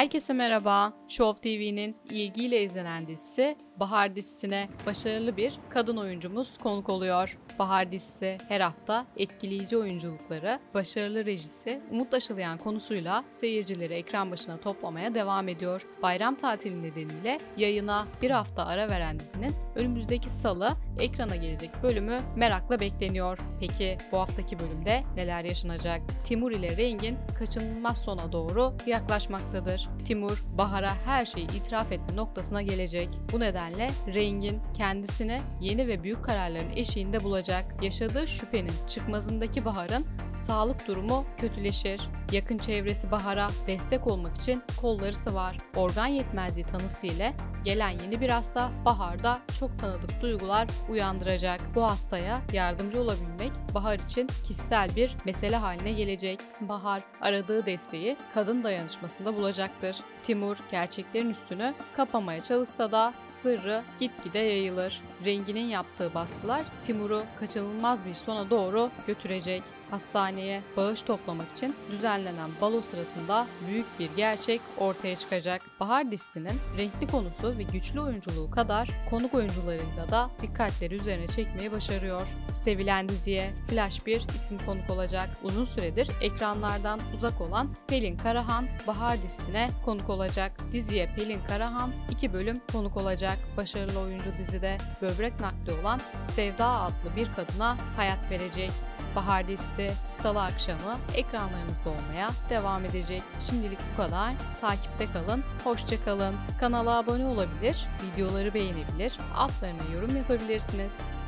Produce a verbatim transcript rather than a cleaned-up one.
Herkese merhaba. Show T V'nin ilgiyle izlenen dizisi Bahar dizisine başarılı bir kadın oyuncumuz konuk oluyor. Bahar dizisi her hafta etkileyici oyunculukları, başarılı rejisi, umut aşılayan konusuyla seyircileri ekran başına toplamaya devam ediyor. Bayram tatili nedeniyle yayına bir hafta ara veren dizinin önümüzdeki salı ekrana gelecek bölümü merakla bekleniyor. Peki bu haftaki bölümde neler yaşanacak? Timur ile Rengin kaçınılmaz sona doğru yaklaşmaktadır. Timur, Bahar'a her şeyi itiraf etme noktasına gelecek. Bu nedenle Rengin kendisini yeni ve büyük kararların eşiğinde bulacak. Yaşadığı şüphenin çıkmazındaki Bahar'ın sağlık durumu kötüleşir. Yakın çevresi Bahar'a destek olmak için kolları sıvar. Organ yetmezliği tanısı ile gelen yeni bir hasta Bahar'da çok tanıdık duygular uyandıracak. Bu hastaya yardımcı olabilmek Bahar için kişisel bir mesele haline gelecek. Bahar aradığı desteği kadın dayanışmasında bulacaktır. Timur gerçeklerin üstünü kapamaya çalışsa da sırrı gitgide yayılır. Rengin'in yaptığı baskılar Timur'u kaçınılmaz bir sona doğru götürecek. Hastaneye bağış toplamak için düzenlenen balo sırasında büyük bir gerçek ortaya çıkacak. Bahar dizisinin renkli konusu ve güçlü oyunculuğu kadar konuk oyuncularıyla da dikkatleri üzerine çekmeyi başarıyor. Sevilen diziye flash bir isim konuk olacak. Uzun süredir ekranlardan uzak olan Pelin Karahan Bahar dizisine konuk olacak. Diziye Pelin Karahan iki bölüm konuk olacak. Başarılı oyuncu dizide böbrek nakli olan Sevda adlı bir kadına hayat verecek. Bahar dizisi Salı akşamı ekranlarınızda olmaya devam edecek. Şimdilik bu kadar. Takipte kalın, hoşça kalın. Kanala abone olabilir, videoları beğenebilir, altlarına yorum yapabilirsiniz.